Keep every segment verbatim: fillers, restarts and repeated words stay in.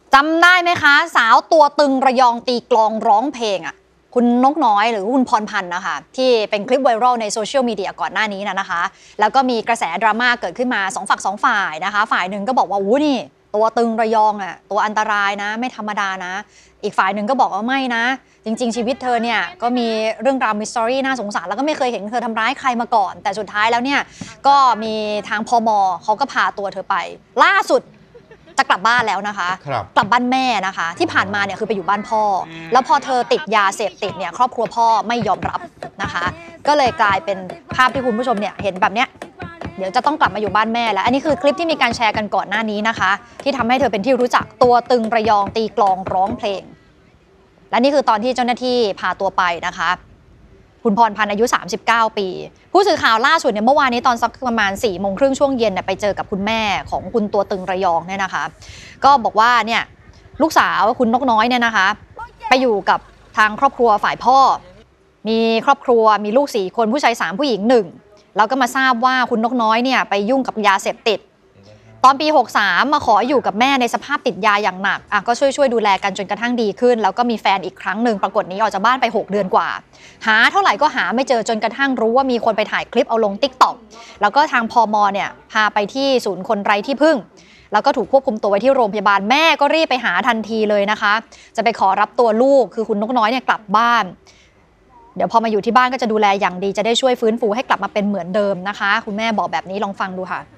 จำได้ไหมคะสาวตัวตึงระยองตีกลองร้องเพลงอ่ะคุณนกน้อยหรือคุณพรพันธ์นะคะที่เป็นคลิปไวรัลในโซเชียลมีเดียก่อนหน้านี้นะนะคะแล้วก็มีกระแสดราม่าเกิดขึ้นมาสองฝักสองฝ่ายนะคะฝ่ายหนึ่งก็บอกว่าอู้นี่ตัวตึงระยองอ่ะตัวอันตรายนะไม่ธรรมดานะอีกฝ่ายหนึ่งก็บอกว่าไม่นะจริงๆชีวิตเธอเนี่ยก็มีเรื่องราวมิส t ตอรี่น่าสงสารแล้วก็ไม่เคยเห็นเธอทำร้ายใครมาก่อนแต่สุดท้ายแล้วเนี่ยก็มีทางพม.เขาก็พาตัวเธอไปล่าสุดจะกลับบ้านแล้วนะคะกลับบ้านแม่นะคะที่ผ่านมาเนี่ยคือไปอยู่บ้านพ่อแล้วพอเธอติดยาเสพติดเนี่ยครอบครัวพ่อไม่ยอมรับนะคะก็เลยกลายเป็นภาพที่คุณผู้ชมเนี่ยเห็นแบบเนี้ยเดี๋ยวจะต้องกลับมาอยู่บ้านแม่แล้วอันนี้คือคลิปที่มีการแชร์กันก่อนหน้านี้นะคะที่ทำให้เธอเป็นที่รู้จักตัวตึงระยองตีกลองร้องเพลงและนี่คือตอนที่เจ้าหน้าที่พาตัวไปนะคะคุณพรพันธ์อายุสามสิบเก้าปีผู้สื่อข่าวล่าสุดเนี่ยเมื่อวานนี้ตอนสักประมาณสี่โมงครึ่งช่วงเย็นเนี่ยไปเจอกับคุณแม่ของคุณตัวตึงระยองเนี่ยนะคะก็บอกว่าเนี่ยลูกสาวคุณนกน้อยเนี่ยนะคะไปอยู่กับทางครอบครัวฝ่ายพ่อมีครอบครัวมีลูกสี่คนผู้ชายสามผู้หญิงหนึ่งแล้วก็มาทราบว่าคุณนกน้อยเนี่ยไปยุ่งกับยาเสพติดตอนปีหกสามมาขออยู่กับแม่ในสภาพติดยาอย่างหนักอ่ะก็ช่วยช่วยดูแลกันจนกระทั่งดีขึ้นแล้วก็มีแฟนอีกครั้งหนึ่งปรากฏหนีออกจากบ้านไปหกเดือนกว่าหาเท่าไหร่ก็หาไม่เจอจนกระทั่งรู้ว่ามีคนไปถ่ายคลิปเอาลง ติ๊กต็อก แล้วก็ทางพม.เนี่ยพาไปที่ศูนย์คนไร้ที่พึ่งแล้วก็ถูกควบคุมตัวไว้ที่โรงพยาบาลแม่ก็รีบไปหาทันทีเลยนะคะจะไปขอรับตัวลูกคือคุณนกน้อยเนี่ยกลับบ้านเดี๋ยวพอมาอยู่ที่บ้านก็จะดูแลอย่างดีจะได้ช่วยฟื้นฟูให้กลับมาเป็นเหมือนเดิมนะคะคุณแม่บอกแบบนี้ลองฟังดูค่ะ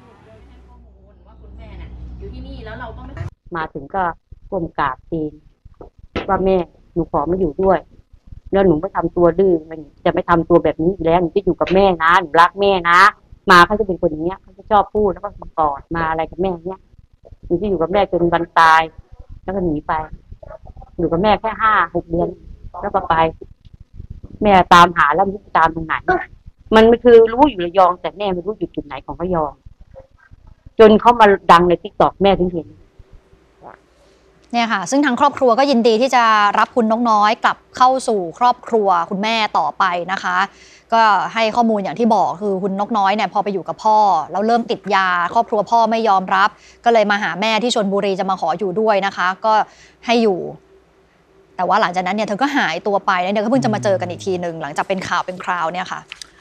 มาถึงก็ก้มกราบตีนว่าแม่หนูขอมาอยู่ด้วยแล้วหนูไม่ทำตัวดื้อมันจะไม่ทำตัวแบบนี้อีกแล้วหนูจะอยู่กับแม่นะหนูรักแม่นะมาเขาจะเป็นคนอย่างเงี้ยเขาจะชอบพูดแล้วก็มากอดมาอะไรกับแม่เนี้ยหนูจะอยู่กับแม่จนวันตายแล้วก็หนีไปอยู่กับแม่แค่ห้าหกเดือนแล้วก็ไปแม่ตามหาแล้วไม่รู้ตามตรงไหนมันไม่คือรู้อยู่ระยองแต่แม่ไม่รู้อยู่จุดไหนของระยองจนเขามาดังในติ๊กต็อกแม่ถึงเห็นเนี่ยค่ะซึ่งทางครอบครัวก็ยินดีที่จะรับคุณนกน้อยกลับเข้าสู่ครอบครัวคุณแม่ต่อไปนะคะก็ให้ข้อมูลอย่างที่บอกคือคุณนกน้อยเนี่ยพอไปอยู่กับพ่อแล้วเริ่มติดยาครอบครัวพ่อไม่ยอมรับก็เลยมาหาแม่ที่ชลบุรีจะมาขออยู่ด้วยนะคะก็ให้อยู่แต่ว่าหลังจากนั้นเนี่ยเธอก็หายตัวไปแล้วเดี๋ยวก็เพิ่งจะมาเจอกันอีกทีหนึ่งหลังจากเป็นข่าวเป็นคราวเนี่ยค่ะ